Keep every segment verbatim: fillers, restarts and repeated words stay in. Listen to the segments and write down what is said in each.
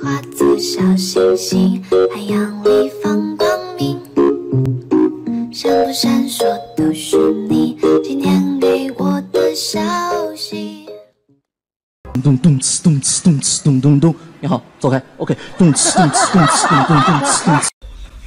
化作小星星，海洋里放光明。闪不闪烁都是你今天给我的消息。 咚咚哧咚哧咚哧咚咚咚，你好，走开。OK， 咚哧咚哧咚哧咚咚咚哧咚哧。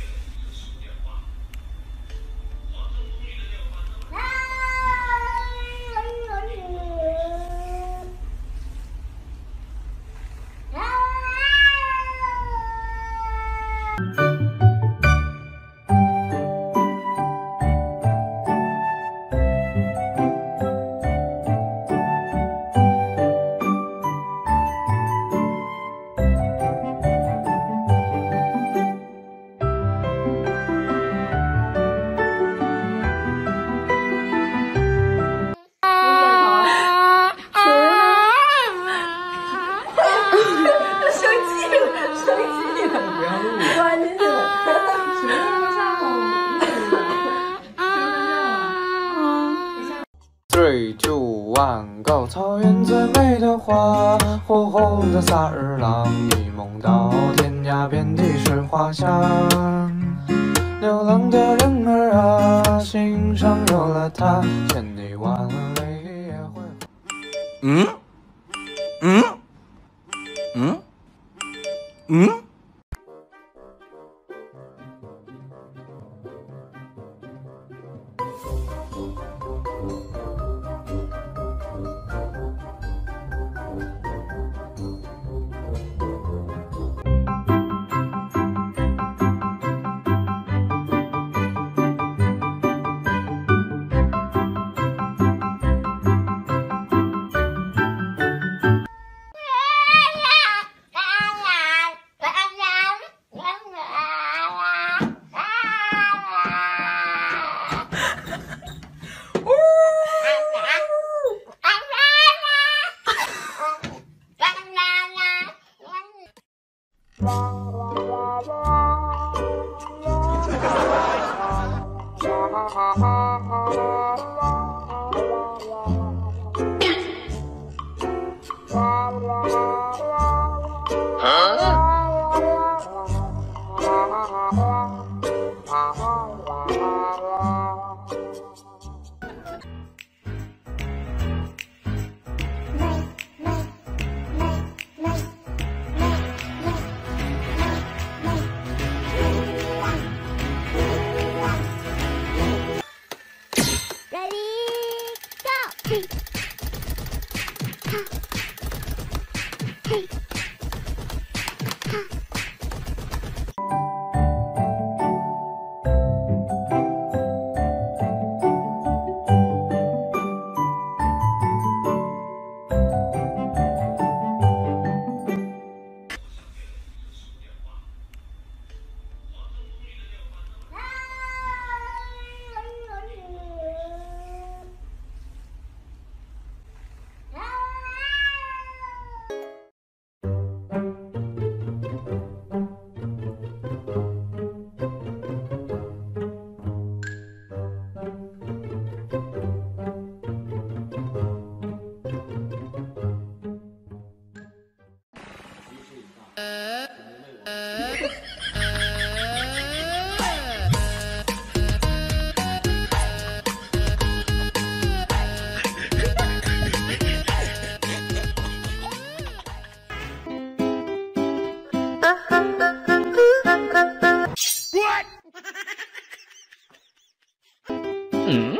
three, two, one, go！ 草原最美的花，火红的萨日朗，一梦到天涯，遍地是花香。流浪的人儿啊，心上有了他，千里万里也会。嗯？嗯？嗯？嗯？ 嗯。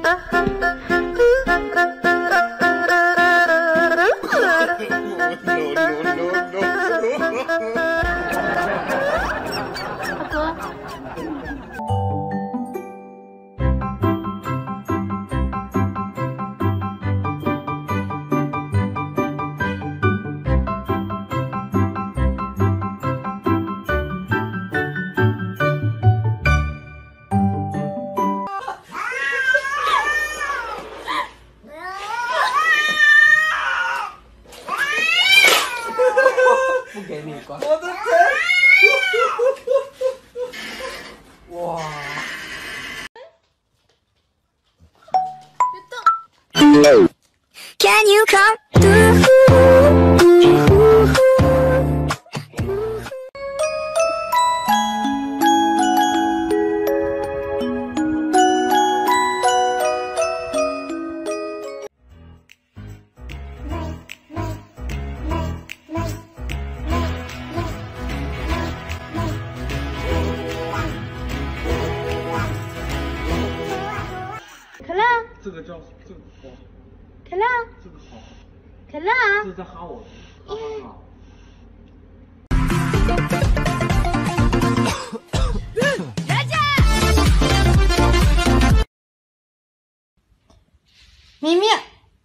不给你关。 我的天！哇！ 别动。Can you come through? 这个叫这个哇， 可乐， 这个好， 可乐， 这是在哈我，哈哈哈。 咪咪。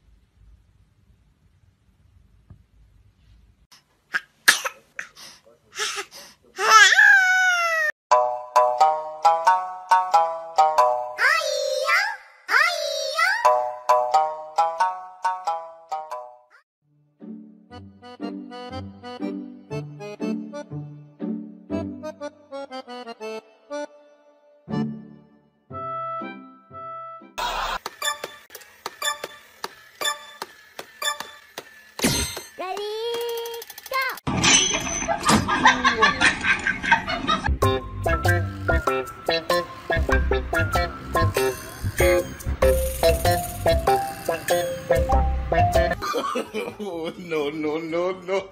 Oh, no, no, no, no.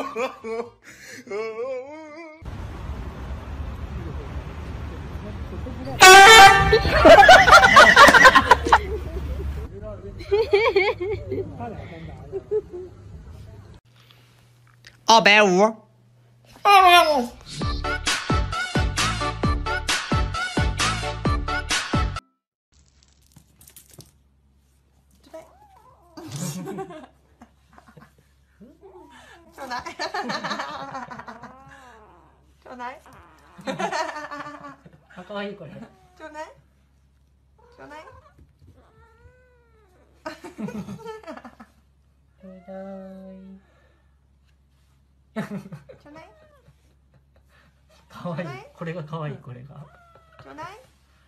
All bad war. Chỗ này. Chỗ này. 가까이 거래. Chỗ này. Chỗ này. chỗ này. かわいい。これがかわいいこれが。 chỗ này.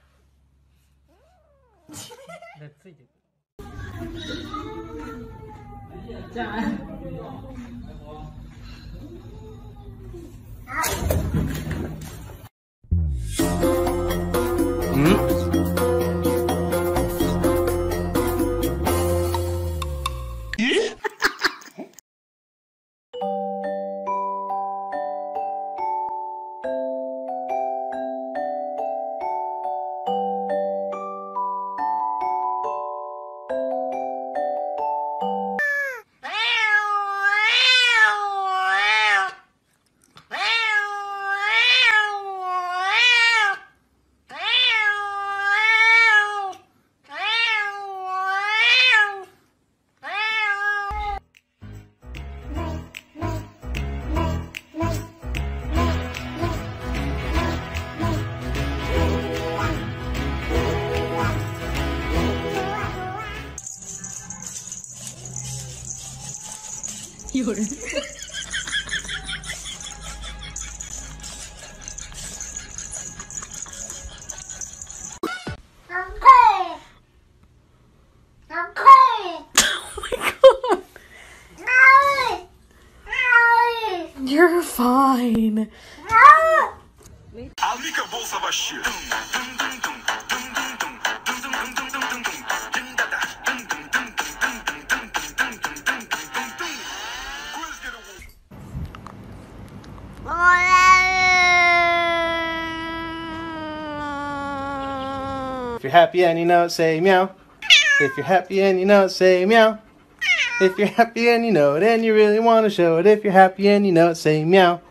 でついてる。 嗯。 有人。You're fine. If you're happy and you know it, say meow. If you're happy and you know it, say meow. If you're happy and you know it and you really want to show it, if you're happy and you know it, say meow.